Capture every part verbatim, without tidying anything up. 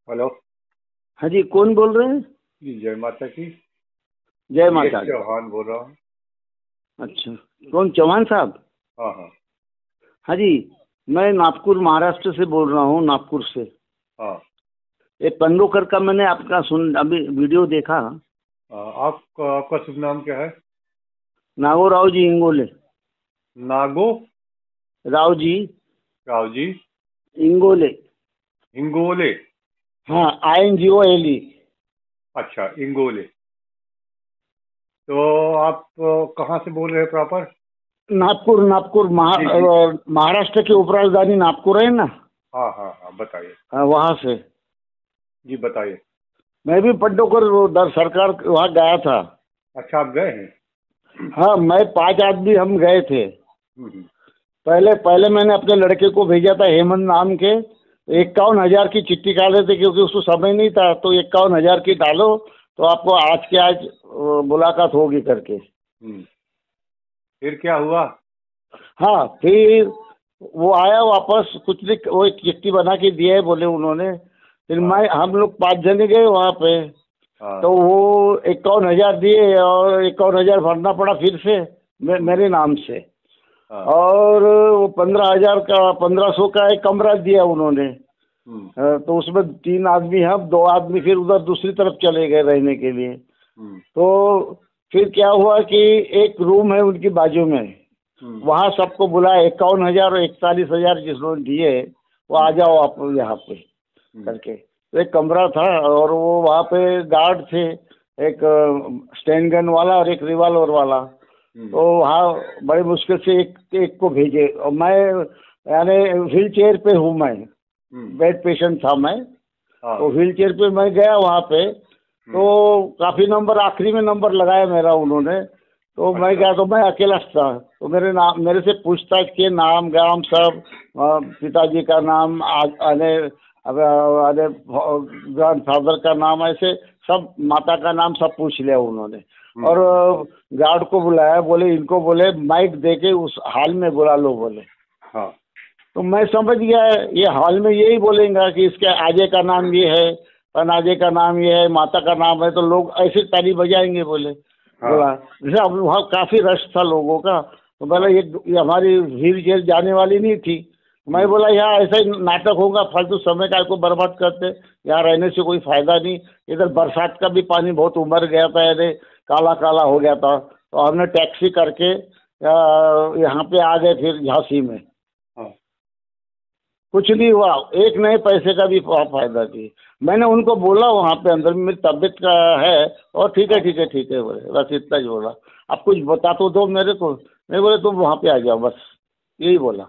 Hello. हाँ जी, कौन बोल रहे हैं? जी जय माता की। जय ये माता दी। चौहान बोल रहा हूँ। अच्छा, कौन, चौहान साहब? हाँ हाँ। हाँ जी, मैं नागपुर महाराष्ट्र से बोल रहा हूँ, नागपुर से। हाँ एक पंडोकर का मैंने आपका सुन अभी वीडियो देखा। हाँ, आप आपका शुभ नाम क्या है? नागोराव जी इंगोले। नागो राव जी राव जी इंगोले। हिंगोले। हाँ, I N G O L E. अच्छा, इंगोले। तो आप अ, कहाँ से बोल रहे हैं प्रॉपर? नागपुर, नागपुर महा जी जी। अ, महाराष्ट्र की उपराजधानी नागपुर है ना। हाँ हाँ हाँ, बताइए। हाँ, वहाँ से। जी बताइए। मैं भी पंडोकर वो दर सरकार वहाँ गया था। अच्छा, आप गए हैं? हाँ, मैं पांच आदमी हम गए थे। हम्म, हम्म, पहले पहले मैंने अपने लड़के को भेजा था, हेमंत नाम के। इक्यावन हजार की चिट्ठी डाले थे, क्योंकि उसको समय नहीं था, तो इक्यावन हजार की डालो तो आपको आज के आज अ, मुलाकात होगी करके। हम्म। फिर क्या हुआ? हाँ, फिर वो आया वापस, कुछ नहीं, वो एक चिट्ठी बना के दिया है बोले उन्होंने। फिर हाँ मैं हम लोग पाँच जने गए वहाँ पे। तो हाँ वो इक्यावन हजार दिए और इक्यावन हजार भरना पड़ा फिर से मे, हम्म, मेरे नाम से। हाँ और वो पंद्रह हजार का, पंद्रह सौ का एक कमरा दिया उन्होंने। हम्म, अ, तो उसमें तीन आदमी, हम दो आदमी फिर उधर दूसरी तरफ चले गए रहने के लिए। हम्म, तो फिर क्या हुआ कि एक रूम है उनकी बाजू में, हम्म, वहाँ सबको बुलाया, इक्यावन हजार और इकतालीस हजार जिन्होंने दिए वो आ हम्म, जाओ आप यहाँ पे हम्म, करके। तो एक कमरा था और वो वहाँ पे गार्ड थे, एक स्टैंड गन वाला और एक रिवॉल्वर वाला। हम्म, तो वहाँ बड़ी मुश्किल से एक एक को भेजे, और मैं यानी व्हील चेयर पे हूँ मैं, हम्म, बेड पेशेंट था मैं। हाँ तो व्हील चेयर पे मैं गया वहाँ पे। तो हम्म, काफ़ी नंबर, आखिरी में नंबर लगाया मेरा उन्होंने। तो मैं अच्छा गया तो मैं अकेला था। तो मेरे नाम, मेरे से पूछताछ किए, नाम गाम सब, अ, पिताजी का नाम, अरे अरे ग्रैंड फादर का नाम, ऐसे सब, माता का नाम सब पूछ लिया उन्होंने। हम्म, और गार्ड को बुलाया, बोले इनको बोले माइक दे के उस हॉल में बुला लो बोले। हाँ तो मैं समझ गया ये हॉल में यही बोलेगा कि इसके आजे का नाम ये है, पनाजे का नाम ये है, माता का नाम है, तो लोग ऐसे ताली बजाएंगे बोले। हाँ बोला जैसे अब वहाँ काफ़ी रश था लोगों का। तो बोला हाँ ये ये हमारी व्हील चेयर जाने वाली नहीं थी। मैं हम्म, बोला यहाँ ऐसा ही नाटक होगा, फालतू समय का को बर्बाद करते, यहाँ रहने से कोई फायदा नहीं। इधर बरसात का भी पानी बहुत उमड़ गया था, अरे काला काला हो गया था। तो हमने टैक्सी करके अ, यहाँ पे आ गए फिर झांसी में। हाँ कुछ नहीं हुआ, एक नए पैसे का भी फा- फायदा नहीं। मैंने उनको बोला वहाँ पे अंदर में मेरी तबीयत का है, और ठीक है हाँ। ठीक है ठीक है बोले, बस इतना ही बोला। आप कुछ बता तो दो मेरे को। नहीं बोले तुम वहाँ पे आ जाओ, बस यही बोला।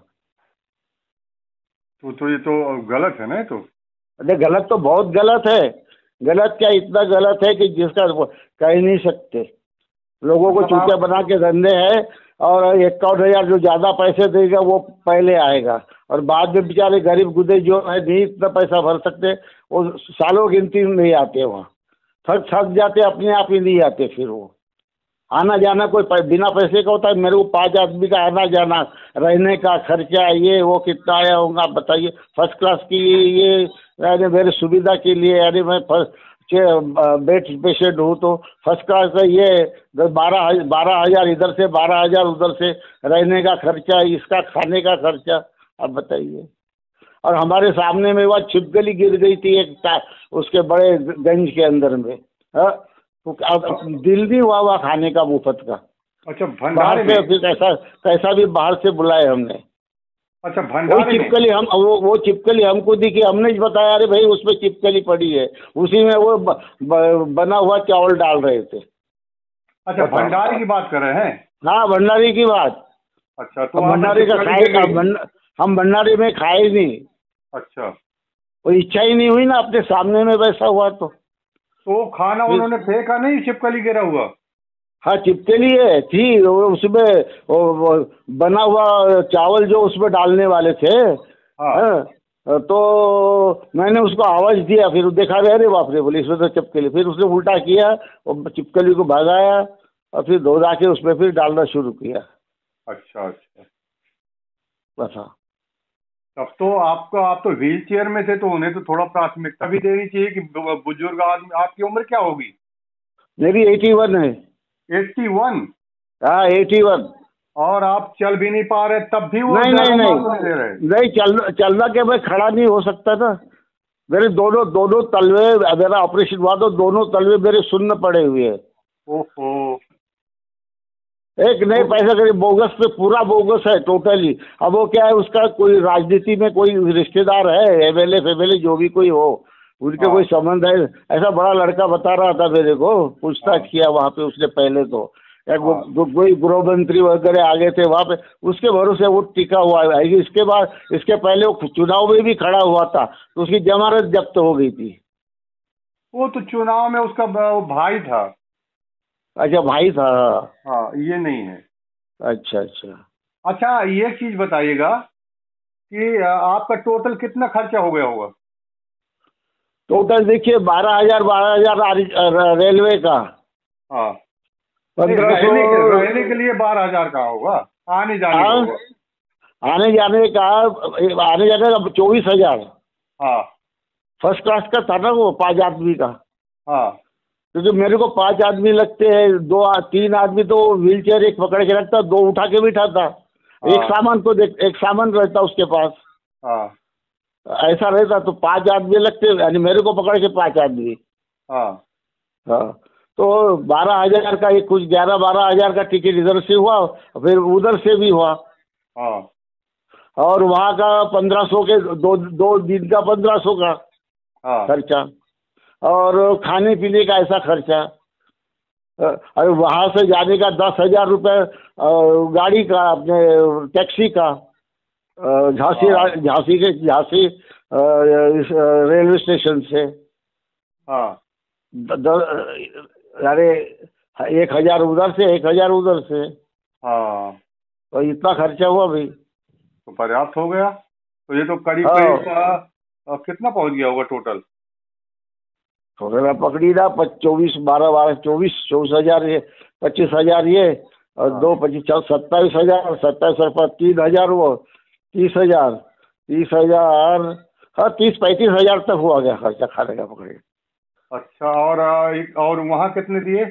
तो तो ये तो गलत है ना, ये तो। अरे गलत तो बहुत गलत है। गलत क्या, इतना गलत है कि जिसका वो कह ही नहीं सकते। लोगों को मतलब चूतिया आप। बना के धंधे हैं। और इक्यावन हजार जो ज़्यादा पैसे देगा वो पहले आएगा, और बाद में बेचारे गरीब गुदे जो है नहीं इतना पैसा भर सकते, वो सालों गिनती में नहीं आते वहाँ। थक थक जाते, अपने आप ही नहीं आते फिर वो। आना जाना कोई पै- बिना पैसे का होता है? मेरे को पांच आदमी का आना जाना, रहने का खर्चा, ये वो कितना आया होगा आप बताइए। फर्स्ट क्लास की ये अरे मेरे सुविधा के लिए, अरे मैं फर्स्ट बेड पेशेंट हूँ, तो फर्स्ट क्लास का ये बारह बारह हजार इधर से, बारह हजार उधर से, रहने का खर्चा, इसका खाने का खर्चा। अब बताइए। और हमारे सामने में वह छिपकली गिर गई थी एक ता- उसके बड़े गंज के अंदर में। हाँ, तो अब दिल नहीं हुआ हुआ खाने का मुफ्त का। अच्छा, बाहर भंडारे में। से फिर कैसा, कैसा भी बाहर से बुलाए हमने। अच्छा, वही भंडारे में। छिपकली हम, वो वो छिपकली हमको दिखी, हमने ही बताया अरे भाई उसमें छिपकली पड़ी है। उसी में वो ब, ब, बना हुआ चावल डाल रहे थे। अच्छा, बताओ। भंडारे की बात कर रहे हैं। हाँ, भंडारी की बात। अच्छा, तो अब वहां पे भंडारी का छिपकली खाए, गिर अब गई। भंड- हम भंडारी में खाए नहीं। अच्छा। वो इच्छा ही नहीं हुई ना, अपने सामने में वैसा हुआ तो। तो वो खाना फिर उन्होंने फेंका नहीं, छिपकली गिरा हुआ। हाँ, चिपकली है थी वो उसमें, वो, वो बना हुआ चावल जो उसमें डालने वाले थे। हाँ। हाँ, तो मैंने उसको आवाज़ दिया, फिर वो देखा, अरे बाप रे बोले इसमें तो चिपकली। फिर उसने उल्टा किया और चिपकली को भगाया, और फिर धोधा के उसमें फिर डालना शुरू किया। अच्छा अच्छा। बस हाँ। तब तो आपको आप तो व्हील चेयर में थे, तो उन्हें तो थोड़ा प्राथमिकता भी देनी चाहिए कि बु- बुजुर्ग आदमी। आपकी उम्र क्या होगी? मेरी एटी वन है। Eighty one? हाँ एटी वन। और आप चल भी नहीं पा रहे, तब भी वो नहीं नहीं ज्यादा नहीं, मार्क्स नहीं दे रहे? नहीं चलना चलना के मैं खड़ा नहीं हो सकता था। मेरे दोनों दोनों तलवे, मेरा ऑपरेशन हुआ तो दोनों तलवे मेरे सुन्न पड़े हुए हैं। ओहो। एक नए तो पैसा करीब बोगस पे पूरा बोगस है टोटली। अब वो क्या है, उसका कोई राजनीति में कोई रिश्तेदार है, एमएलए फेमएलए जो भी कोई हो, उनके हाँ कोई संबंध है, ऐसा बड़ा लड़का बता रहा था मेरे को। पूछताछ हाँ किया वहाँ पे उसने पहले तो, एक वो हाँ। जो कोई गृह मंत्री वगैरह आगे थे वहाँ पे, उसके भरोसे वो टिका हुआ है। इसके बाद, इसके पहले वो चुनाव में भी खड़ा हुआ था तो उसकी जमानत जब्त हो गई थी। वो तो चुनाव में उसका ब- वो भाई था। अच्छा भाई था। हाँ, ये नहीं है। अच्छा अच्छा। अच्छा, ये चीज बताइएगा कि अ, आपका टोटल कितना खर्चा हो गया होगा? टोटल देखिए बारह हजार बारह हजार रेलवे का, हाँ। नहीं, पंद्रह सौ रहने के रहने के लिए बारह हजार का होगा, आने जाने का होगा। आने जाने का, आने जाने का चौबीस हजार। हाँ फर्स्ट क्लास का था ना वो, पांच आदमी का। हाँ क्योंकि मेरे को पांच आदमी लगते हैं, दो तीन आदमी तो व्हील चेयर एक पकड़ के रखता, दो उठा के बिठाता, एक हाँ सामान को देख, एक सामान रहता उसके पास, हाँ ऐसा रहता तो पांच आदमी लगते, यानी मेरे को पकड़ के पांच आदमी। हाँ हाँ। तो बारह हजार का एक कुछ ग्यारह बारह हजार का टिकट इधर से हुआ, फिर उधर से भी हुआ। हाँ और वहाँ का पंद्रह सौ के, दो दो दिन का पंद्रह सौ का हाँ खर्चा, और खाने पीने का ऐसा खर्चा। अ, और वहाँ से जाने का दस हजार रुपये गाड़ी का, अपने टैक्सी का, अ, झांसी हाँ रा- झांसी के झांसी अ, इस, अ, रेलवे स्टेशन से हाँ। द- द- अरे एक हजार उधर से, एक हजार उधर से, हाँ, तो इतना खर्चा हुआ भाई। तो पर्याप्त हो गया। तो ये तो करीब करीब हाँ, अ, अ, कितना पहुंच गया होगा टोटल? तो मेरा पकड़ी ना, चौबीस बारह बारह चौबीस चौबीस हजार ये, पच्चीस हजार ये, और हाँ। दो पच्चीस सत्ताईस हजार, सत्ताईस रुपये तीन हजार, वो तीस हजार, तीस हजार, हाँ तीस पैंतीस हजार तक हुआ गया खर्चा खाने का पकड़े। अच्छा, और अ, एक- और वहाँ कितने दिए?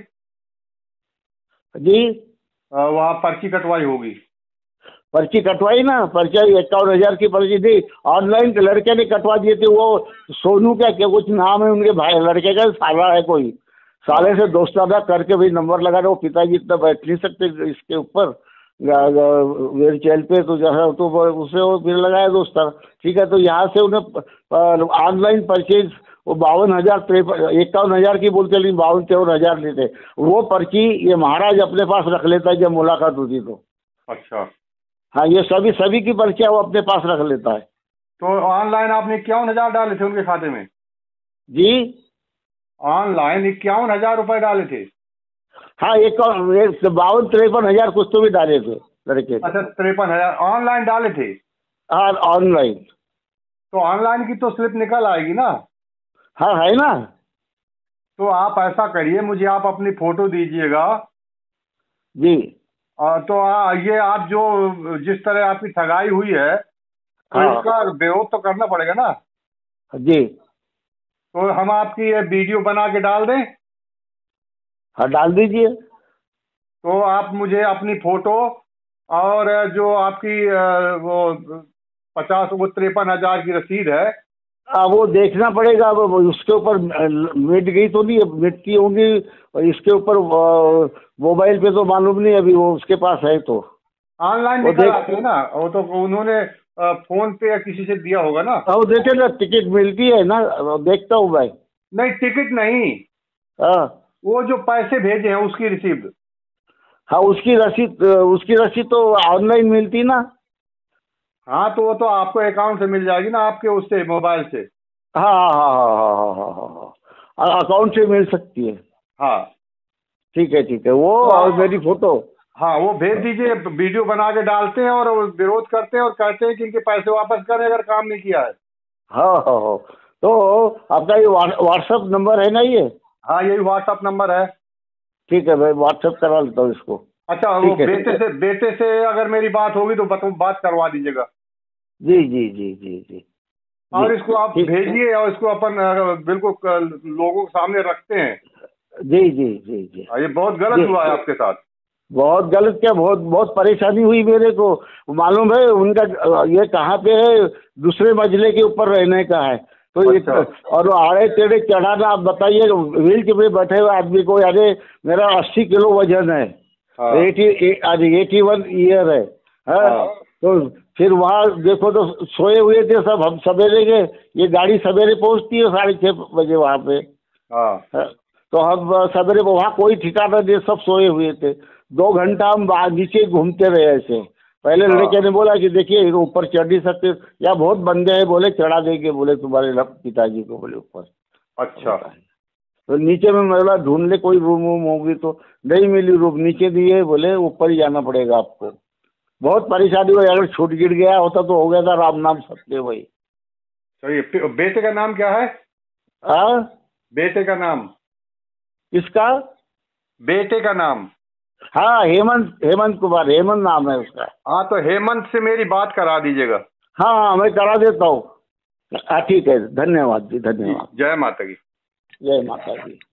जी। अ, वहाँ पर्ची कटवाई होगी? पर्ची कटवाई ना, पर्ची इक्यावन हजार की पर्ची दी, ऑनलाइन लड़के ने कटवा दिए थे वो। सोनू क्या क्या कुछ नाम है उनके भाई, लड़के का साला है कोई, साले हाँ से दोस्ताना करके भाई नंबर लगा रहे। वो पिताजी इतना बैठ नहीं सकते इसके ऊपर व्हील चेयर पे, तो जैसा तो वो- उसे वो फिर लगाया दोस्ताना। ठीक है, तो यहाँ से उन्हें ऑनलाइन परचेज, वो बावन हजार तिरपन इक्यावन हजार की बोलते, लेकिन बावन तिरपन हजार लेते। वो पर्ची ये महाराज अपने पास रख लेता है जब मुलाकात होती तो। अच्छा। हाँ, ये सभी सभी की पर्चियाँ वो अपने पास रख लेता है। तो ऑनलाइन आपने इक्यावन हजार डाले थे उनके खाते में? जी। ऑनलाइन इक्यावन हजार रुपए डाले थे? हाँ, एक और एक बावन तिरपन हजार कुछ तो भी डाले थे लड़के ने। अच्छा, तिरपन हजार ऑनलाइन डाले थे? हाँ ऑनलाइन। तो ऑनलाइन की तो स्लिप निकल आएगी ना? हाँ है ना। तो आप ऐसा करिए, मुझे आप अपनी फोटो दीजिएगा। जी। आ, तो आ, ये आप जो जिस तरह आपकी ठगाई हुई है, तो हाँ इसका विरोध तो करना पड़ेगा ना? जी। तो हम आपकी ये वीडियो बना के डाल दें? हाँ डाल दीजिए। तो आप मुझे अपनी फोटो और जो आपकी अ, वो पचास वो तिरपन हजार की रसीद है। अब वो देखना पड़ेगा, अब वो उसके ऊपर मिट गई तो नहीं, मिटती होंगी। और इसके ऊपर मोबाइल पे तो मालूम नहीं, अभी वो उसके पास है तो ऑनलाइन वो निकल देख। आती है ना, वो तो उन्होंने अ, फोन पे या किसी से दिया होगा ना? हाँ वो देखे ना, टिकट मिलती है ना, वो देखता हूँ भाई। नहीं, टिकट नहीं, हाँ वो जो पैसे भेजे हैं उसकी रिसीप्ट। हाँ, उसकी रसीद, उसकी रसीद तो ऑनलाइन मिलती ना। हाँ, तो वो तो आपको अकाउंट से मिल जाएगी ना, आपके उससे मोबाइल से। हाँ हाँ हाँ हाँ हाँ हाँ हाँ हाँ, अकाउंट से मिल सकती है। हाँ, ठीक है ठीक है, वो तो और आप, मेरी फोटो। हाँ वो भेज दीजिए। वीडियो बना के डालते हैं और वो विरोध करते हैं और कहते हैं कि इनके पैसे वापस करें अगर काम नहीं किया है। हाँ हाँ हाँ। तो आपका ये व्हाट्सएप नंबर है ना ये? हाँ, यही व्हाट्सअप नंबर है। ठीक है भाई, व्हाट्सएप करा लेता हूँ इसको। अच्छा, वो ठीक है। बेटे से बेटे से अगर मेरी बात होगी तो बत, बात करवा दीजिएगा। जी जी जी जी जी और इसको आप ठीक है। भेजिए और इसको अपन अ, बिल्कुल क- लोगों के सामने रखते हैं। जी जी जी जी हाँ, ये बहुत गलत जी हुआ है आपके साथ। बहुत गलत क्या, बहुत बहुत परेशानी हुई मेरे को। मालूम है उनका अ, ये कहाँ पे है, दूसरे मंजिले के ऊपर रहने का है। तो ये अच्छा। और वो आड़े टेढ़े चढ़ाना, आप बताइए व्हील चेयर पे बैठे हुए आदमी को, अरे मेरा अस्सी किलो वजन है, हाँ एटी आज एटी वन ईयर है, हाँ। हाँ तो फिर वहाँ देखो तो सोए हुए थे सब, हम सवेरे गए, ये गाड़ी सवेरे पहुँचती है साढ़े छः बजे वहाँ पे, हाँ हाँ। तो हम सवेरे वहाँ कोई ठिकाना नहीं, सब सोए हुए थे। दो घंटा हम बाहर नीचे घूमते रहे ऐसे। पहले हाँ। लड़के ने बोला कि देखिए ये ऊपर चढ़ नहीं सकते, या बहुत बंदे हैं, बोले चढ़ा देंगे, बोले तुम्हारे लप- पिताजी को, बोले ऊपर। अच्छा। तो नीचे में बोला ढूंढ ले कोई रूम वूम होगी, तो नहीं मिली रूम, नीचे दिए, बोले ऊपर ही जाना पड़ेगा आपको। बहुत परेशानी हुई, अगर छूट गिर गया होता तो हो गया था राम नाम सत्य वही। चलिए, पे- बेटे का नाम क्या है? हाँ, बेटे का नाम? इसका, बेटे का नाम? हाँ हेमंत, हेमंत कुमार, हेमंत नाम है उसका। हाँ, तो हेमंत से मेरी बात करा दीजिएगा। हाँ हाँ मैं करा देता हूँ। हाँ ठीक है, धन्यवाद जी, जी, धन्यवाद। जय माता की। जय माता दी।